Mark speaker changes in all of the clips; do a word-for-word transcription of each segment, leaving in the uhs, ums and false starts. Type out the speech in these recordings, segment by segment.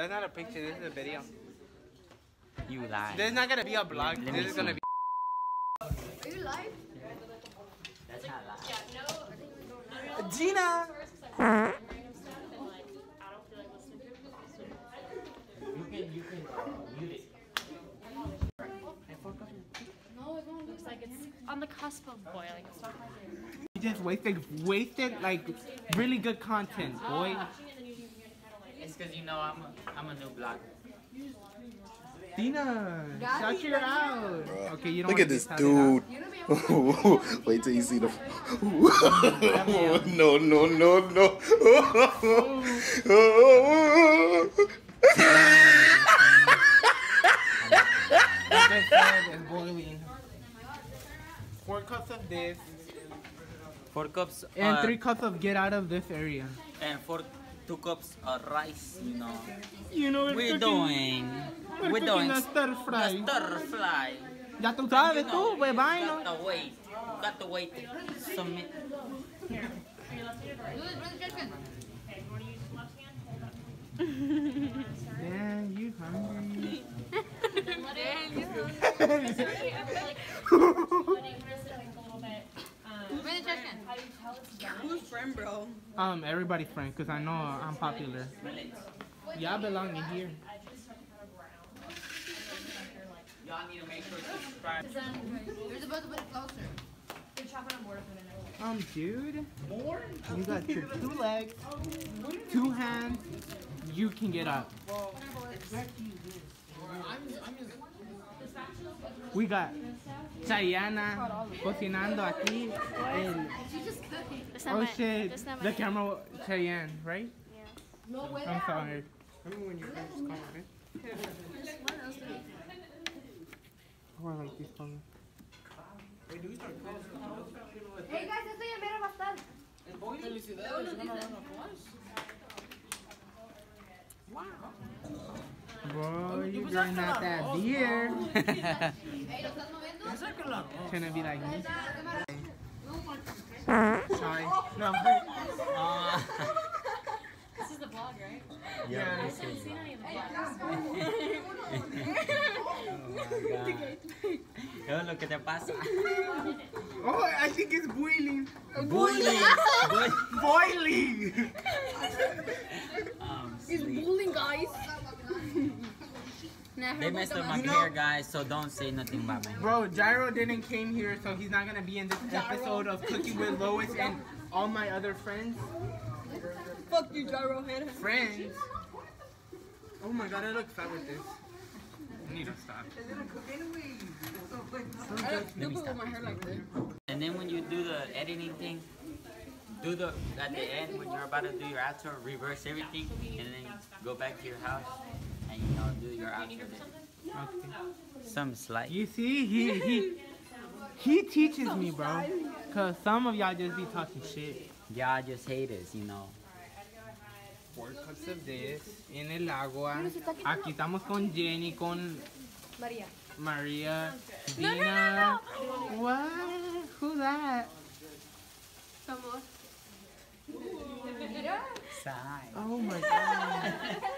Speaker 1: That's not a picture. This is a video.
Speaker 2: You lie.
Speaker 1: This is not gonna be a vlog.
Speaker 2: Let
Speaker 1: This
Speaker 2: me
Speaker 1: is gonna
Speaker 2: see.
Speaker 1: be.
Speaker 3: Are you live?
Speaker 2: That's not live.
Speaker 1: Gina.
Speaker 2: You can, you can uh, mute it.
Speaker 3: No, it won't.
Speaker 4: Looks like it's on the cusp of boiling. It's not quite there.
Speaker 1: You just wasted, wasted like really good content, boy.
Speaker 2: It's because you know I'm a, I'm a new blogger.
Speaker 1: Dina, shout you out. Okay, you don't
Speaker 5: Look
Speaker 1: wanna
Speaker 5: at this
Speaker 1: get
Speaker 5: dude. Wait till you see the. No, no, no, no.
Speaker 1: Like I said, it's boiling. Four cups of this
Speaker 2: Four cups
Speaker 1: and
Speaker 2: uh,
Speaker 1: three cups of get out of this area.
Speaker 2: and four two cups of rice. You know.
Speaker 1: You know what
Speaker 2: We're
Speaker 1: cooking-
Speaker 2: doing.
Speaker 1: We're,
Speaker 2: We're
Speaker 1: cooking
Speaker 2: doing
Speaker 1: a stir fry.
Speaker 2: stir fly.
Speaker 1: Ya tú sabes,
Speaker 2: You
Speaker 1: tú,
Speaker 2: know,
Speaker 1: pues vaina.
Speaker 2: got to wait. Got to wait to submit.
Speaker 3: Do it, brother Justin.
Speaker 1: Damn, you hungry?
Speaker 3: Brother Justin.
Speaker 4: Who's friend, bro?
Speaker 1: Um, everybody's friend, cause I know I'm popular. Y'all belong in here.
Speaker 2: Y'all need to make sure to subscribe.
Speaker 3: You're supposed to put it closer.
Speaker 1: Um, dude, you got your two legs, two hands. You can get up. We got Chayana cocinando aquí. El,
Speaker 3: She's just cooking.
Speaker 4: That's not
Speaker 1: oh
Speaker 4: my,
Speaker 1: shit,
Speaker 4: that's not
Speaker 1: the
Speaker 4: my
Speaker 1: camera, Cheyenne, right?
Speaker 3: No way.
Speaker 1: I'm sorry. Remember when you first commented? Or like this one.
Speaker 3: Hey guys, esto ya mero va a estar.
Speaker 1: Bro, you drinking out that beer.
Speaker 3: Hey, ¿lo estás moviendo?
Speaker 1: Trying to be like me.
Speaker 3: No,
Speaker 1: Sorry. No,
Speaker 2: Uh,
Speaker 4: This is the vlog, right?
Speaker 1: yeah.
Speaker 4: I haven't seen any of the vlogs.
Speaker 2: Yo, lo que te pasa.
Speaker 1: Oh, I think it's boiling.
Speaker 2: Bullying.
Speaker 1: Boiling.
Speaker 2: Um,
Speaker 4: It's
Speaker 2: sleep.
Speaker 4: bullying, guys.
Speaker 2: They messed up my
Speaker 1: You know-
Speaker 2: hair, guys, so don't say nothing about me.
Speaker 1: Bro, Gyro didn't came here, so he's not gonna be in this episode of Cooking with Lois and all my other friends.
Speaker 4: Fuck you, gyro head.
Speaker 1: Friends. Oh my god, I look fat with this. I need to stop.
Speaker 4: You put my hair like this.
Speaker 2: And then when you do the editing thing, do the at the end when you're about to do your outro, reverse everything, and then go back to your house and you know do your outro. There.
Speaker 1: Okay.
Speaker 2: Some slight.
Speaker 1: You see, he he he teaches me, bro. Cause some of y'all just be talking shit.
Speaker 2: Y'all just haters, you know.
Speaker 1: Four cups of this en el agua. Aquí estamos con Jenny, con
Speaker 3: María.
Speaker 1: Maria, Dina. What? Who's that?
Speaker 3: Somos.
Speaker 2: Sigh.
Speaker 1: Oh my god.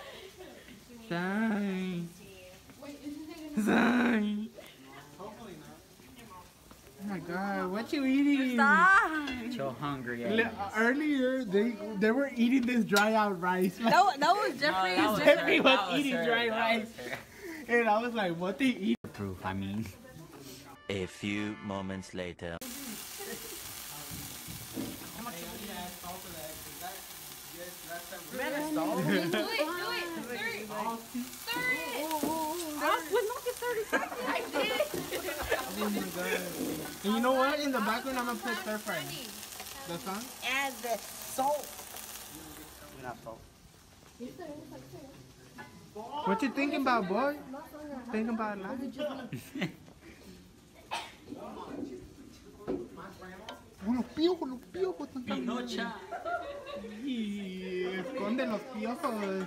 Speaker 1: Sign. Sign. Oh my god, what you eating?
Speaker 2: So hungry.
Speaker 1: Li-
Speaker 2: ass.
Speaker 1: Earlier, they they were eating this dry out rice.
Speaker 4: That, wa- that was
Speaker 2: No,
Speaker 4: Jeffrey.
Speaker 2: that was her,
Speaker 1: Jeffrey was
Speaker 2: that was
Speaker 1: eating
Speaker 2: her,
Speaker 1: dry
Speaker 2: that
Speaker 1: rice.
Speaker 2: was her.
Speaker 1: And I was like, what they eat?
Speaker 2: Proof, I mean.
Speaker 6: A few moments later.
Speaker 3: Do it, do it. Stir it. Stir it.
Speaker 4: thirty seconds.
Speaker 3: I did.
Speaker 1: Oh my god. And you know what? In the background, I'm gonna put stir fry. The song?
Speaker 4: Add the salt.
Speaker 2: Not salt.
Speaker 1: What you thinking about, boy? Thinking about life? Oh, los piojos, los piojos.
Speaker 2: Pinocha.
Speaker 1: Y esconde los piojos.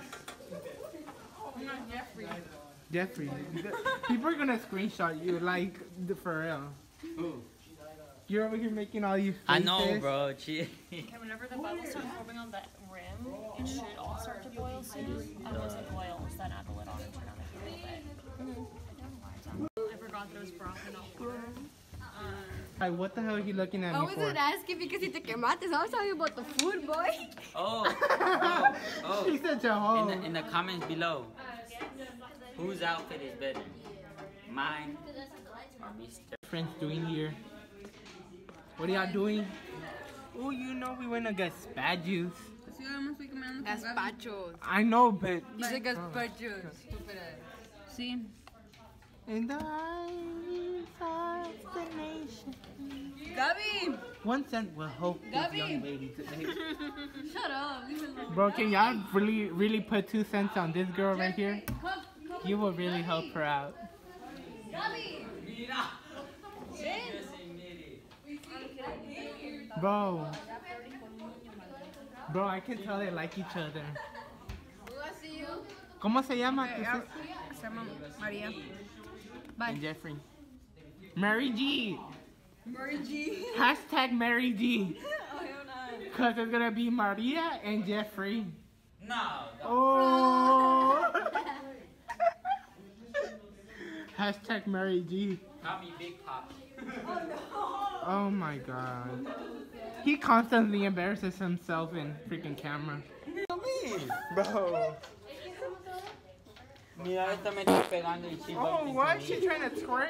Speaker 1: Jeffrey. People are gonna screenshot you like the for real. You're over here making all these faces.
Speaker 2: I know, bro. Chill.
Speaker 4: And whenever the bubbles start forming on the rim, it should all start to boil soon.
Speaker 7: uh, what's it, oils that add the lid on and turn on it a little bit. I forgot there was broth and all water.
Speaker 1: Like, what the hell are you looking at
Speaker 3: I
Speaker 1: me
Speaker 3: wasn't
Speaker 1: for?
Speaker 3: asking because si te quemaste. I was talking about the food, boy.
Speaker 2: Oh, oh, oh.
Speaker 1: She's such a hoe.
Speaker 2: In the, in the comments below, whose outfit is better? Mine or Mister
Speaker 1: Friends doing here? What are y'all doing? Oh, you know we went to Gazpacho's.
Speaker 3: Gazpachos.
Speaker 1: I know, but
Speaker 3: You said gazpachos.
Speaker 7: See?
Speaker 1: in the eyes of the nation.
Speaker 3: Gabi!
Speaker 1: One cent will help this
Speaker 3: Gabi.
Speaker 1: young lady today.
Speaker 3: Shut up. Leave it alone.
Speaker 1: Bro, can y'all really, really put two cents on this girl right here?
Speaker 3: Come, come.
Speaker 1: You will really help her out.
Speaker 3: Gabi!
Speaker 1: Bro. Bro, I can tell they like each other.
Speaker 3: Will I see you?
Speaker 1: ¿Cómo se llama? tu sis-
Speaker 4: Se llama María.
Speaker 1: And Jeffrey. Mary G.
Speaker 4: Mary G.
Speaker 1: Hashtag Mary G.
Speaker 4: Oh, hell no.
Speaker 1: Because it's going to be Maria and Jeffrey.
Speaker 2: No.
Speaker 1: Oh. Hashtag Mary G.
Speaker 2: Call me Big Pop.
Speaker 1: Oh my god. He constantly embarrasses himself in freaking camera. Bro.
Speaker 2: Mira, esta me está pegando y she
Speaker 1: Oh,
Speaker 2: bumped
Speaker 1: what?
Speaker 2: into
Speaker 1: She
Speaker 2: me.
Speaker 1: trying to twerk?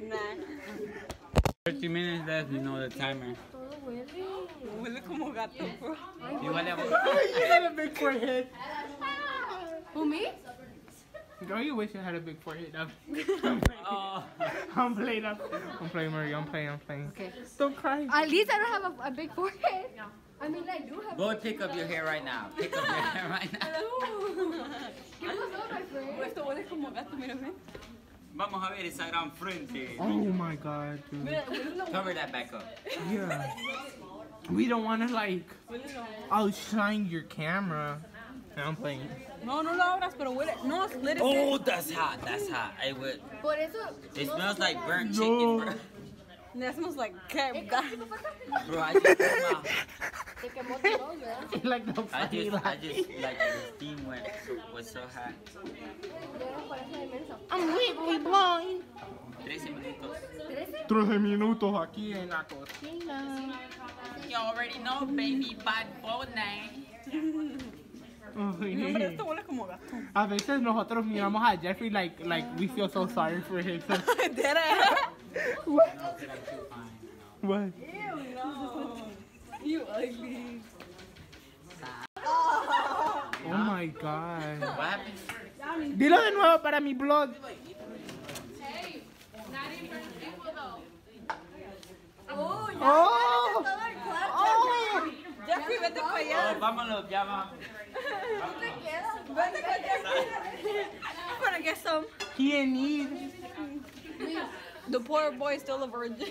Speaker 2: thirty minutes left, you know the timer.
Speaker 4: Huele como gato, bro.
Speaker 2: You want to
Speaker 1: You got a big forehead.
Speaker 3: Who, me?
Speaker 1: Girl, you wish you had a big forehead. I'm,
Speaker 2: Oh.
Speaker 1: I'm playing up. I'm playing Mario. I'm playing. I'm playing.
Speaker 3: Okay.
Speaker 1: Don't cry.
Speaker 3: At least I don't have a, a big forehead. I mean, I do have.
Speaker 2: Go pick up your hair right now. Pick up your hair right now.
Speaker 3: ¿Qué pasó, my friend?
Speaker 4: Esto huele como gato, mira, ven.
Speaker 2: Vamos a ver esa gran frente.
Speaker 1: Oh my god, dude.
Speaker 2: Cover that back up.
Speaker 1: Yeah. We don't want to like outshine your camera. I'm playing.
Speaker 4: No, no lo abras, pero huele. No, let it
Speaker 2: Oh, that's hot. That's hot. I would.
Speaker 3: Por eso.
Speaker 2: It
Speaker 3: no
Speaker 2: smells
Speaker 3: se
Speaker 2: like
Speaker 3: puede.
Speaker 2: burnt
Speaker 1: No.
Speaker 2: chicken, bro.
Speaker 4: That smells like cat.
Speaker 2: Bro, I just put my,
Speaker 3: Te quemó tu nose, ¿verdad?
Speaker 1: Like the
Speaker 2: I
Speaker 1: funny
Speaker 2: just, I
Speaker 1: laugh.
Speaker 2: just, like, the steam went, so, was so hot.
Speaker 3: Ya no parece de menso.
Speaker 1: I'm legally blind.
Speaker 2: thirteen minutos.
Speaker 3: ¿Trece?
Speaker 1: trece minutos aquí en la cocina.
Speaker 2: You already know, baby, bad bunny.
Speaker 1: Ay.
Speaker 4: No, pero esto huele como gato.
Speaker 1: A veces nosotros miramos a Jeffrey like like we feel so sorry for him. So,
Speaker 4: Dead ass.
Speaker 1: what? What?
Speaker 4: Ew, no. You ugly.
Speaker 1: Oh my god.
Speaker 2: What happened?
Speaker 1: Dilo de nuevo para mi blog.
Speaker 4: Oh, ya.
Speaker 1: Oh.
Speaker 4: Oh. Jeffrey, vete para
Speaker 2: Oh,
Speaker 4: allá.
Speaker 2: vámonos, ya vamos.
Speaker 4: Vete con Jeffrey. I'm gonna get some.
Speaker 1: He in need.
Speaker 4: The poor boy is still a virgin.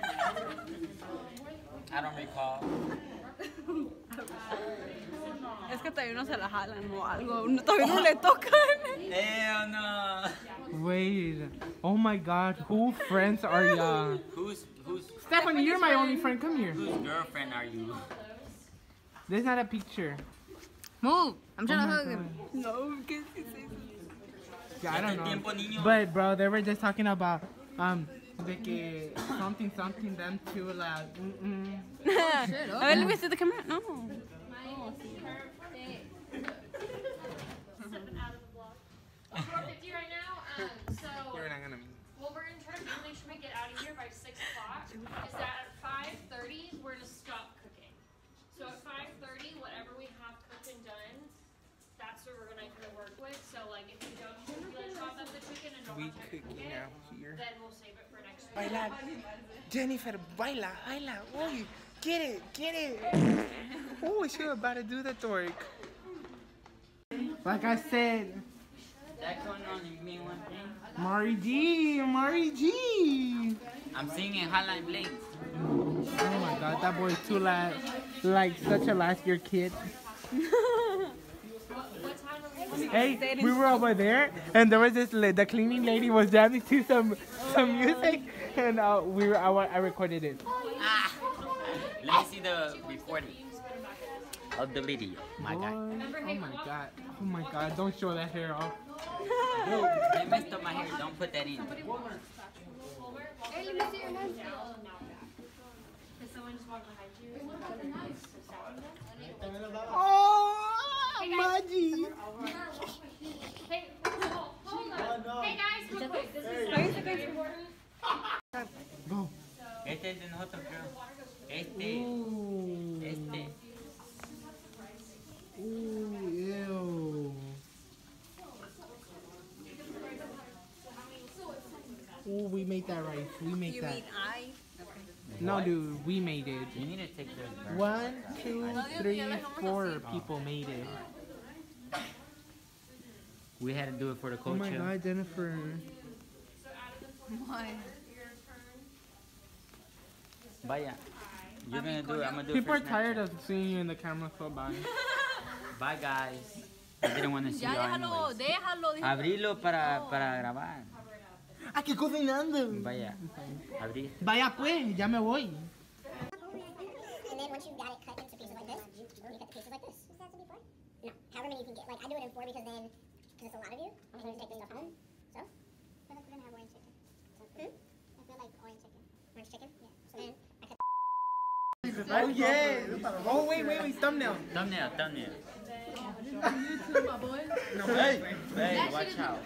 Speaker 2: I don't recall.
Speaker 4: Es que todavía no se la jalan o algo. No, todavía no le tocan.
Speaker 2: Hell no.
Speaker 1: Wait. Oh my god. Who friends are y'all?
Speaker 2: Who's, who's,
Speaker 1: Stephanie, you're my only friend. Come here.
Speaker 2: whose girlfriend are you?
Speaker 1: There's not a picture.
Speaker 3: Move. I'm trying
Speaker 1: Oh
Speaker 3: to
Speaker 1: my
Speaker 3: hug him.
Speaker 1: God.
Speaker 4: No, que sí, sí.
Speaker 1: Yeah, I don't
Speaker 2: Tiempo,
Speaker 1: know.
Speaker 2: niño.
Speaker 1: But bro, they were just talking about um de que something something them two like mm mm.
Speaker 4: A ver, let me see the camera. No.
Speaker 7: fifty right now. Um, so
Speaker 1: You're not gonna.
Speaker 7: what we're gonna try to do, make sure we get out of here by six o'clock. Is that at five thirty we're gonna stop cooking. So at five thirty, whatever we have cooked and done, that's what we're gonna kind of work with. So like if you don't, if you like chop up the chicken and don't
Speaker 1: We
Speaker 7: have time to cook
Speaker 1: cooking
Speaker 7: it,
Speaker 1: out here.
Speaker 7: then we'll save it for next week.
Speaker 1: Baila, Jennifer, baila, baila. Uy, get it, get it. Oh, she about to do the twerk. Like I said,
Speaker 2: That going on in me one thing.
Speaker 1: Mari G, Mari G.
Speaker 2: I'm singing Hotline Bling.
Speaker 1: Oh my God, that boy is too la like such a last year kid. Hey, we were over there, and there was this la- the cleaning lady was jamming to some some music, and uh, we were I, wa- I recorded it.
Speaker 2: Ah. Let me see the recording. of the video, my
Speaker 1: Boy,
Speaker 2: guy.
Speaker 1: oh my god. Oh my god, don't show that hair off.
Speaker 2: Dude, they messed up my hair. Don't put that in.
Speaker 3: Hey, let me see your hands.
Speaker 7: Did someone just walk behind you?
Speaker 1: Oh, Maggie.
Speaker 7: Hey, hold, hold on. Hey guys, real quick. This is important.
Speaker 1: Go.
Speaker 2: Este es de nosotros, creo. Este.
Speaker 1: Ooh.
Speaker 2: Este.
Speaker 1: Ooh, ew. Ooh, we made that right. We made
Speaker 4: You
Speaker 1: that.
Speaker 4: mean I?
Speaker 1: No, dude, we made it.
Speaker 2: You need to take this back.
Speaker 1: One, two, three, four people made it.
Speaker 2: We had to do it for the
Speaker 1: Oh
Speaker 2: culture.
Speaker 1: my god, Jennifer.
Speaker 4: Why?
Speaker 2: Vaya. You're gonna do it. I'm gonna do
Speaker 1: People
Speaker 2: it
Speaker 1: are
Speaker 2: for
Speaker 1: tired of seeing you in the camera, so bye.
Speaker 2: Bye, guys. I didn't want to see
Speaker 4: Ya
Speaker 2: you
Speaker 4: déjalo,
Speaker 2: anyways.
Speaker 4: déjalo. dijo.
Speaker 2: Abrilo para, para grabar.
Speaker 1: Aquí cocinando.
Speaker 2: Vaya. Abrí.
Speaker 1: Vaya pues, ya me voy.
Speaker 8: And then once you've got it cut into pieces like this, you cut the pieces like this. Is that to be four? No, however many you can get. Like I do it in four because then, because it's a lot of you, and you take this stuff home. So, I feel like we're gonna have orange chicken. So, hmm? I feel like orange chicken. Orange chicken? Yeah. So then I cut.
Speaker 1: Oh yeah. Oh wait, wait, wait, thumbnail.
Speaker 2: Thumbnail, thumbnail.
Speaker 1: No,
Speaker 2: Hey, hey, watch out.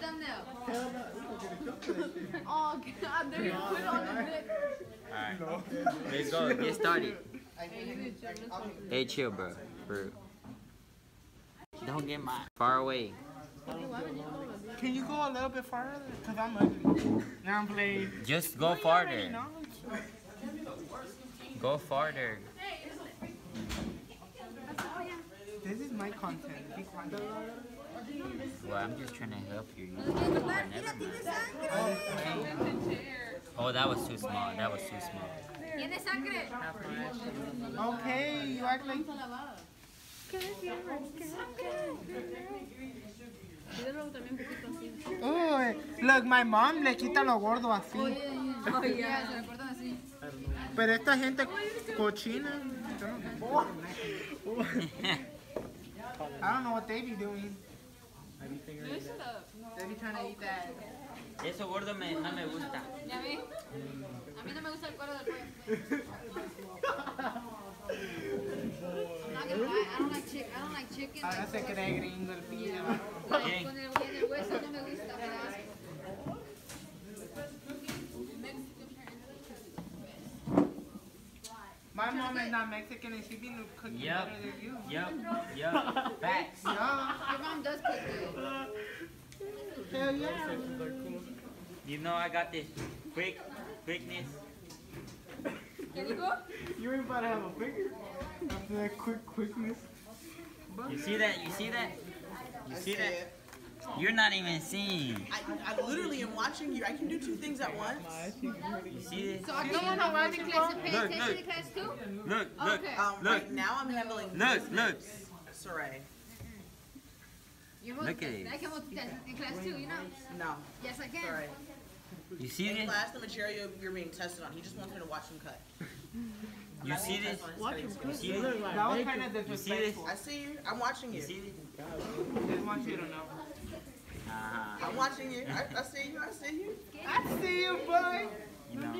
Speaker 4: Oh, God, there you put it on the lip.
Speaker 2: Alright. Let's go. Get started. Hey, chill, bro. Bro. Don't get my far away.
Speaker 1: Can you go a little bit farther? Cause I'm ugly. Now I'm playing.
Speaker 2: Just go farther. Go farther.
Speaker 1: This is my content. Be quiet.
Speaker 2: Well, I'm just trying to help you. you know. But never mind. Oh, that was too small. That was too small.
Speaker 1: Okay, you act like. Uy, look, my mom le quita lo gordo así.
Speaker 4: Oh, yeah, se le cortan así.
Speaker 1: Pero esta gente cochina. I don't know what they be doing. They be trying to eat that.
Speaker 2: Eso gordo me, no me gusta.
Speaker 4: ¿Ya vi? A mí no me gusta el cuero del pollo. Not gonna lie, I don't like chicken. I don't like chicken.
Speaker 1: Ahora se cree gringo el pillo.
Speaker 2: ¿Quién?
Speaker 4: Con el, en el hueso no me gusta, me da asco.
Speaker 1: My mom is not Mexican and she be cooking
Speaker 2: Yep.
Speaker 1: better than you.
Speaker 2: Yup. Yup. Facts.
Speaker 1: Yeah.
Speaker 4: Your mom does cook good.
Speaker 1: Hell yeah.
Speaker 2: You know I got this quick, quickness.
Speaker 4: ¿Qué dijo?
Speaker 1: You ain't about to have a finger after that quick quickness.
Speaker 2: You see that? You see that? You see that? You're not even seeing.
Speaker 9: I, I literally am watching you. I can do two things at once.
Speaker 2: You see this?
Speaker 4: So I can no, no, in class and pay
Speaker 2: Look,
Speaker 4: attention
Speaker 2: look.
Speaker 4: in class too?
Speaker 2: Look, look,
Speaker 4: Okay.
Speaker 9: Um,
Speaker 2: look,
Speaker 9: right now I'm handling
Speaker 2: look, look.
Speaker 9: Saray.
Speaker 4: You're
Speaker 2: Look at
Speaker 4: multitasking.
Speaker 2: it.
Speaker 4: I can multitask in class too, you know?
Speaker 9: No,
Speaker 4: Yes, I can.
Speaker 9: Saray.
Speaker 2: You see
Speaker 9: In
Speaker 2: this?
Speaker 9: class, the material you're being tested on. He just wants me to watch him cut.
Speaker 2: You see this? You see this?
Speaker 1: That was kind of
Speaker 2: You see this?
Speaker 1: disrespectful.
Speaker 9: I see you. I'm watching
Speaker 2: You
Speaker 9: you.
Speaker 2: see this?
Speaker 1: Just want you to know.
Speaker 2: Uh-huh.
Speaker 9: I'm watching you. I, I see you. I see you.
Speaker 1: I see you, boy.
Speaker 2: You know.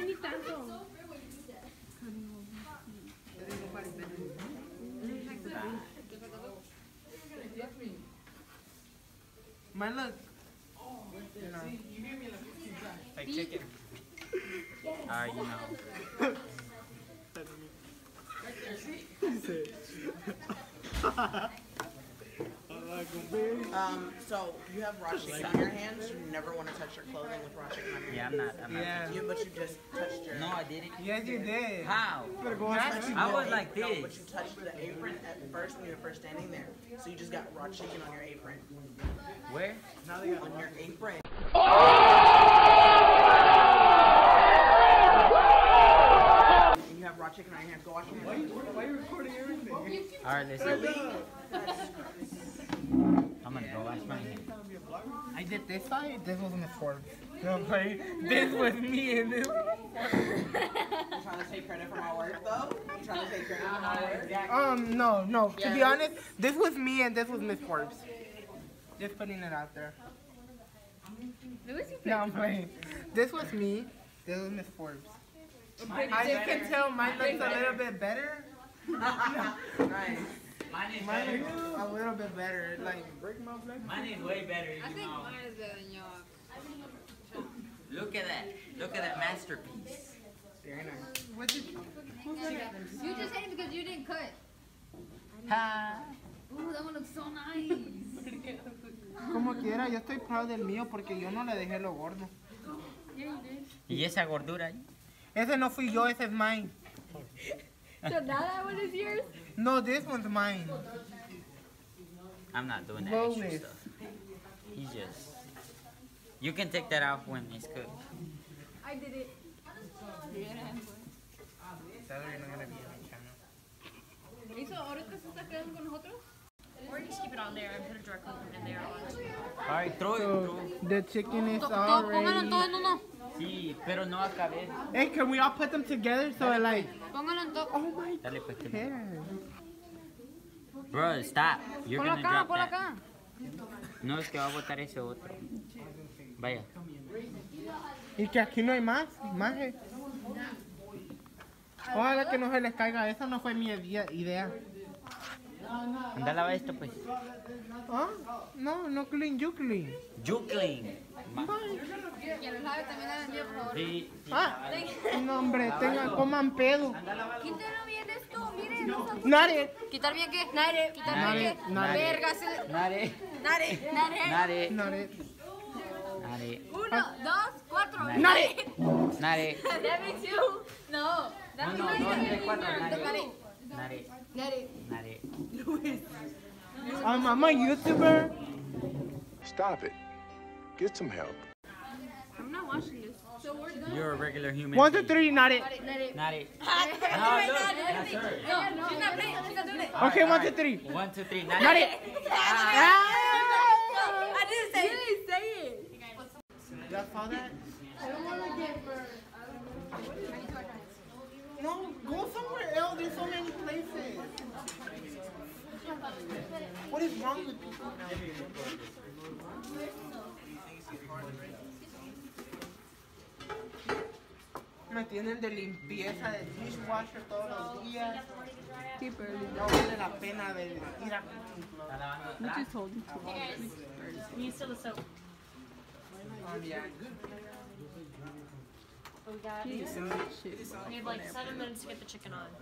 Speaker 1: Man, look. You know. Like chicken.
Speaker 2: Uh, you know.
Speaker 9: Um, so you have raw chicken on your hands. You never want to touch your clothing with raw chicken on your
Speaker 2: Yeah, I'm not. I'm not.
Speaker 1: Yeah.
Speaker 9: You, but you just touched your.
Speaker 2: No, I didn't.
Speaker 1: Yes, you did.
Speaker 2: How?
Speaker 1: Better go outside.
Speaker 2: I was like
Speaker 9: No, but
Speaker 2: this.
Speaker 9: you touched the apron at first when you were first standing there. So you just got raw chicken on your apron.
Speaker 2: Where?
Speaker 9: On your apron. And you have raw chicken on your hands. Go wash your hands.
Speaker 1: Why are you recording everything?
Speaker 2: All right, listen. I'm gonna go Watch my hand.
Speaker 1: I did this side. This was Miss Forbes. No, I'm playing. This was me and this.
Speaker 9: You trying to take credit for my work though? You trying to take credit for my work?
Speaker 1: Um, no, no. To be
Speaker 9: Yes.
Speaker 1: honest, this was me and this was Miss Forbes. Just putting it out there. No, I'm playing. This was me. This was Miss Forbes. As you can tell, mine looks a little bit better.
Speaker 9: Nice.
Speaker 2: Mine is
Speaker 1: Mine
Speaker 2: better.
Speaker 1: looks a little bit better. Like, break my flag.
Speaker 2: Mine is way better.
Speaker 4: I
Speaker 2: You
Speaker 4: think
Speaker 2: know.
Speaker 4: mine is better than yours.
Speaker 2: Look at that. Look at that masterpiece.
Speaker 1: Very nice. What did you?
Speaker 3: You just hate it because you didn't cut.
Speaker 2: Ha.
Speaker 3: Ooh, that one looks so nice.
Speaker 1: Como quiera, yo estoy proud del mío porque yo no le dejé lo gordo.
Speaker 2: ¿Y esa gordura ahí?
Speaker 1: Ese no fui yo, ese es mine.
Speaker 3: So now that one is yours?
Speaker 1: No, this one's mine.
Speaker 2: I'm not doing that
Speaker 1: Bonus.
Speaker 2: extra stuff. He just. You can take that off when it's cooked.
Speaker 3: I did it.
Speaker 1: Celery not gonna be on camera.
Speaker 4: ¿Eso ahorita se está quedando con nosotros?
Speaker 7: Or just keep it on there and put it directly in there.
Speaker 2: Alright, throw it,
Speaker 1: So
Speaker 2: throw it.
Speaker 1: the chicken is
Speaker 4: Pónganlo todo
Speaker 1: already.
Speaker 4: en uno.
Speaker 2: Sí, pero no acabé.
Speaker 1: Hey, can we all put them together so it like?
Speaker 4: Pónganlo en todo.
Speaker 1: Oh my
Speaker 2: Dale, pues, que-
Speaker 1: god.
Speaker 2: Bro, stop. You're
Speaker 4: Ponlo
Speaker 2: gonna
Speaker 4: acá,
Speaker 2: drop
Speaker 4: ponlo
Speaker 2: that.
Speaker 4: acá.
Speaker 2: No, es que va a botar ese otro. Vaya.
Speaker 1: Y que aquí no hay más, más. eh. Ojalá que no se les caiga. Esa no fue mi idea. idea.
Speaker 2: Anda a lavar esto, pues.
Speaker 1: ¿Ah? No, no clean, you clean.
Speaker 2: You clean. Ma-
Speaker 4: Y a los labios también la vendía, por favor.
Speaker 2: Sí, sí.
Speaker 1: Ah, no hombre, tengan, coman pedo.
Speaker 3: Quítalo bien esto, miren. No son-
Speaker 1: Nare.
Speaker 4: ¿Quitar bien qué?
Speaker 3: Nare,
Speaker 4: ¿Quitar
Speaker 1: Nare,
Speaker 4: bien qué?
Speaker 1: nare.
Speaker 4: Verga, se...
Speaker 2: Nare.
Speaker 4: Nare, nare.
Speaker 2: Nare.
Speaker 1: Nare.
Speaker 2: Nare.
Speaker 3: Uno, dos, cuatro.
Speaker 1: Nare.
Speaker 2: Nare.
Speaker 3: That makes you. No.
Speaker 2: No,
Speaker 3: That
Speaker 2: no,
Speaker 3: makes
Speaker 2: dos,
Speaker 3: you.
Speaker 2: tres, cuatro. Nare.
Speaker 3: Nare.
Speaker 2: Nare.
Speaker 3: Nare.
Speaker 2: Nare.
Speaker 1: Um, I'm a YouTuber.
Speaker 5: Stop it. Get some help.
Speaker 3: I'm not watching this. So we're done.
Speaker 2: You're a regular human.
Speaker 1: One, two,
Speaker 2: being.
Speaker 1: three, Nare.
Speaker 3: Nare.
Speaker 2: Nare.
Speaker 3: Nare.
Speaker 2: No, look. That's her.
Speaker 3: No, no, she's not playing. She's not doing it.
Speaker 1: Okay, one, two, three.
Speaker 2: One, two, three. Nare.
Speaker 1: Nare.
Speaker 3: I didn't say it. You didn't say it.
Speaker 1: Y'all saw that?
Speaker 3: I don't want to get for.
Speaker 1: No, go somewhere else. There's so many places. What is wrong with people now? Me tienen de limpieza de dishwasher todos los días. No vale la pena de ir a...
Speaker 7: Hey guys, you still the soap.
Speaker 1: Um, yeah.
Speaker 7: We got. We have like seven minutes to get the chicken on.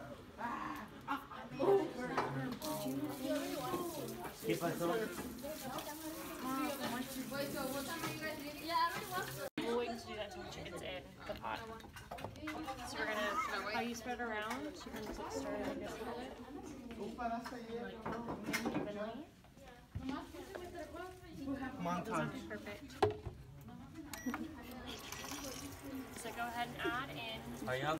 Speaker 2: ¿Qué pasó?
Speaker 7: We'll wait to do that till the chicken's in the pot. So we're gonna, how you spread it around, you're gonna just like stir it, I guess, a little bit. Evenly.
Speaker 1: Montage.
Speaker 7: Perfect. So go ahead and add in
Speaker 2: Are y'all